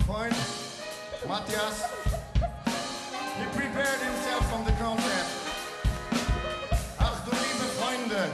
point, Matthias, he prepared himself from the concert. Ach du liebe Freunde.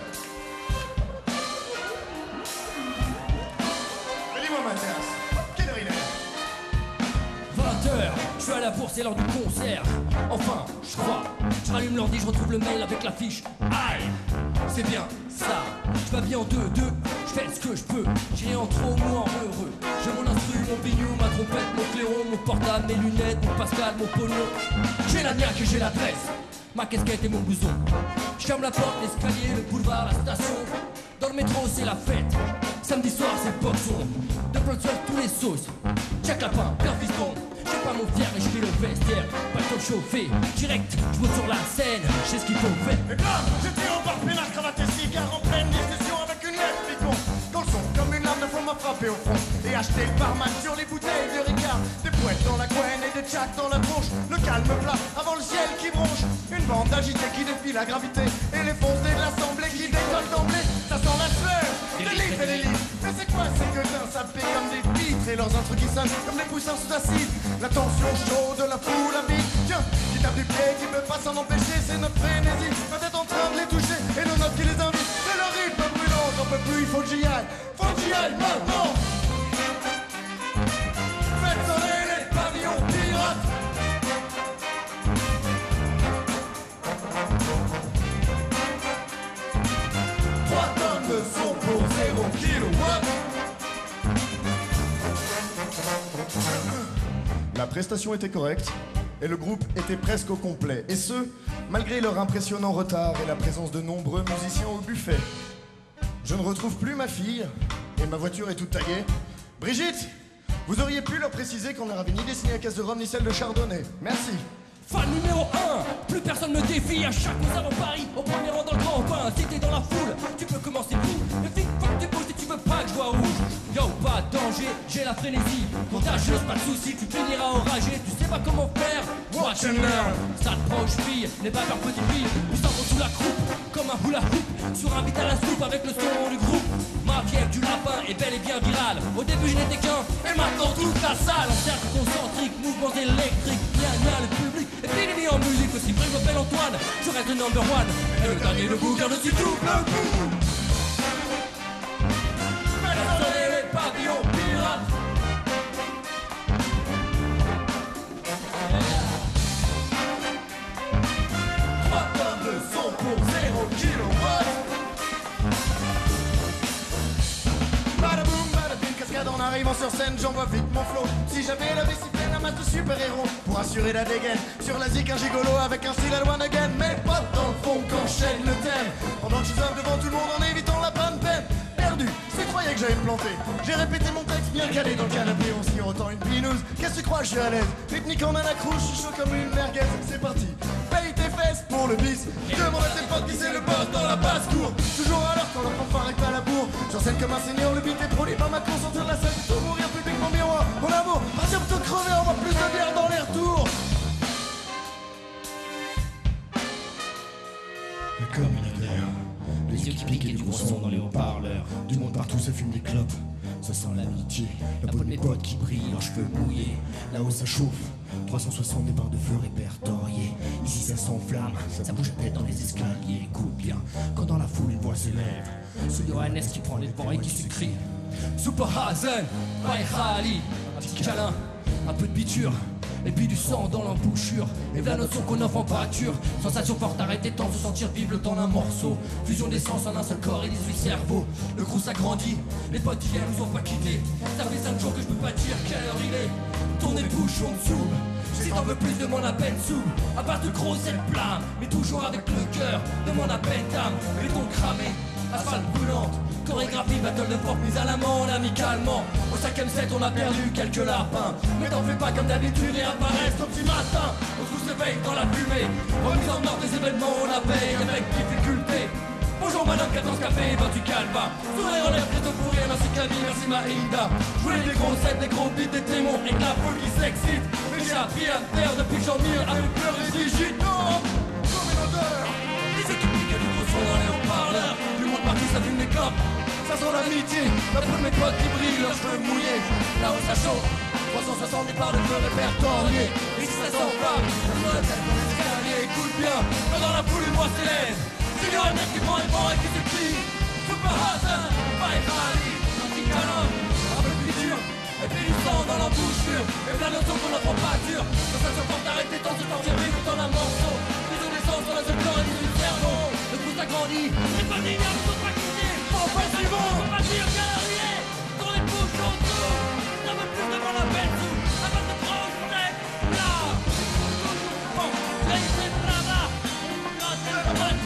Mais dis-moi Matthias, quelle heure il est? 20h, je suis à la bourse, c'est l'heure du concert. Enfin, je crois. Je rallume l'ordi, je retrouve le mail avec l'affiche. Aïe, c'est bien ça. Je m'habille en 2-2, je fais ce que je peux. J'irai en trop ou en heureux. J'ai mon instru, mon bignou, ma trompette, mon clairon, mon portable, mes lunettes, mon Pascal, mon pognon. J'ai la niaque et j'ai l'adresse, ma casquette et mon blouson. Je ferme la porte, l'escalier, le boulevard, la station. Dans le métro, c'est la fête. Samedi soir, c'est le boxon. De plein de soir, tous les sauces. Jack Lapin, Père Fiston. J'ai pas mon fier et je fais le vestiaire. Pas le temps de chauffer, direct, je monte sur la scène. Je sais ce qu'il faut faire. Et bam, j'étais au bar peinard, cravate et cigare en pleine discussion avec une lettre picon. Dans le son, comme une lame de fond m'a frappé au front. Et acheté le barman sur les bouteilles de Ricard. Des poètes dans la couenne et des tchats dans la tronche. Le calme plat avant le ciel qui bronche. Une bande agités qui défie la gravité. Et les foncés de l'assemblée qui décollent d'emblée. Ça sent la sueur, des livres et des livres. Mais c'est quoi ces gueudins sapés comme des pitres? Et leurs intrus qui sonnent comme des poussins sous acide. La tension chaude de la foule habite. Tiens, qui tape du pied, qui peut pas s'en empêcher. C'est notre frénésie, peut-être en train de les toucher. Et nos notes qui les invitent, c'est leur rythme brûlant. J'en peux plus, il faut que j'y aille. Faut que j'y aille maintenant. Faites sonner les pavillons pirates. Trois tonnes de son pour 0 kilowatt. La prestation était correcte et le groupe était presque au complet. Et ce, malgré leur impressionnant retard et la présence de nombreux musiciens au buffet. Je ne retrouve plus ma fille et ma voiture est toute taguée. Brigitte, vous auriez pu leur préciser qu'on n'avait ni dessiné la caisse de rhum ni celle de chardonnay. Merci. Fan numéro 1, plus personne me défie. À chaque concert en Paris, au premier rang dans le grand bain. Si t'es dans la foule, tu peux commencer tout. Mais vite, faut que tu bouges si tu veux pas que je vois rouge. Yo, pas de danger, j'ai la frénésie. Contagieuse, pas de soucis, tu finiras enragé. Tu sais pas comment faire, watch and learn. Ça te proche fille, n'est pas peur petite fille. Nous sortons sous la croupe, comme un hula hoop. Sur un beat à la soupe avec le son du groupe. Ma vie avec du lapin est bel et bien virale. Au début je n'étais qu'un, et maintenant toute la salle. En cercle concentrique, mouvements électriques. Bien, le public. Et puis en musique aussi, je m'appelle Antoine. Je reste le number one. Et le dernier debout par-dessus tout le coup. Faites sonner les pavillons pirates. Trois tonnes de son pour 0 kilowatt. Badaboum, badaboum, cascade en arrivant sur scène, j'envoie vite mon flow. Si j'avais la discipline, un match de super-héros pour assurer la dégaine. Sur la zik, un gigolo avec un style à one again. Mais pas dans le fond qu'enchaîne le thème. Pendant que je zappe devant tout le monde en évitant la panne peine. Perdu, c'est croyais que j'allais me planter. J'ai répété mon texte bien calé dans le canapé, on se autant une pinouse. Qu'est-ce que tu crois, je suis à l'aise. Rythmique en anacrouche, je suis chaud comme une merguez. C'est parti, paye tes fesses pour le bis. Demande à tes potes qui c'est le boss dans la basse-cour. Toujours à l'heure quand leur fanfare est à la bourre. Sur scène comme un seigneur, le beat est produit par ma concentre de la scène. Tout mourir publiquement miroir, mon amour. Partir plutôt crever, on va plus de bière dans les retours. Comme une odeur, les yeux qui piquent et du gros son dans les haut-parleurs. Du monde partout, ça fume des clopes. Ça sent l'amitié, la peau de mes potes qui brille, leurs cheveux mouillés. Là-haut ça chauffe, 360 des barres de feu répertoriées. Ici ça s'enflamme, ça bouge la tête dans les escaliers. Écoute bien, quand dans la foule une voix s'élève, C'est Johannes qui prend les devants et qui s'écrie Super Hazen, by Khali. Un petit câlin, un peu de biture. Et puis du sang dans l'embouchure. Et la notion qu'on offre en pâture. Sensation forte, arrêter temps, se sentir vivre le temps d'un morceau. Fusion d'essence en un seul corps et 18 cerveaux. Le groupe s'agrandit, les potes d'hier nous ont pas quittés. Ça fait 5 jours que je peux pas dire quelle heure il est. Tourne les bouchons dessous. Si t'en veux plus, demande à peine sous. À part de gros cette blâme, mais toujours avec le cœur. Demande à peine d'âme, béton cramé. Asphalte brûlante, chorégraphie, battle de porte mise à l'amende amicalement. Au 5ème set on a perdu quelques lapins. Mais t'en fais pas comme d'habitude et apparaissent au petit matin. On se réveille dans la fumée. Remise en ordre des événements, on la paye avec difficulté. Bonjour madame, 14 cafés, ben tu calmes pas. Sourire en l'air, plutôt pour rien, merci Camille, merci Maïda. Je voulais des gros sets, des gros beats, des témoins et de la foule qui s'excite. Mais j'ai appris à me taire depuis que j'en mire avec peur et digitaux. Comme une odeur. Les équipes piquent du gros son dans les haut-parleurs. Du monde partout, ça fume des clopes. ça sent l'amitié. La peau de mes potes qui brillent, leurs cheveux mouillés. Là où ça chauffe, 360 départs de feu répertoriés. Ici ça s'enflamme, dans la tête, dans les escaliers. Écoute bien, quand dans la foule une voix s'élève. Junior et mec qui prend les vents et qui s'écrit Super Hassan, Mike Rally, un petit câlin, un peu plus dur. Et puis du sang dans l'embouchure. Et plein de sons qu'on n'en prend pas dur. Quand ça se porte d'arrêter tant de temps, j'ai vu tout en un morceau. Plus de naissance dans la seule corde du cerveau. Le coup s'agrandit, c'est pas ignoble, faut pas quitter. Faut pas suivant, faut pas dire guerrier. Dans les bouches en dessous, ça veut plus devant la bête sous. La base de trop sec, là. Bon, j'ai été brava. Là, c'est le dramatique,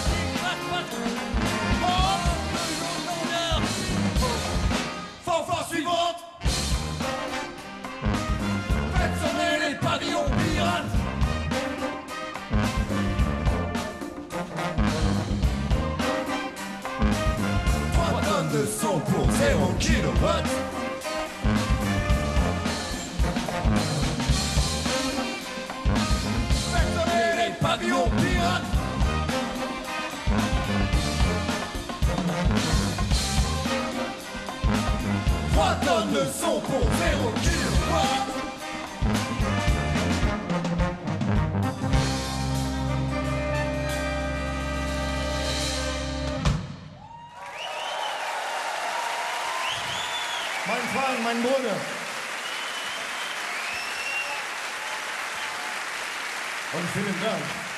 fanfare suivante. Faites sonner les pavillons pirates. 3 tonnes de son pour 0 kilowatts. Faites sonner les pavillons pirates. 3 tonnes de son pour 0 kilowatts. Mein Freund, mein Bruder. Und vielen Dank.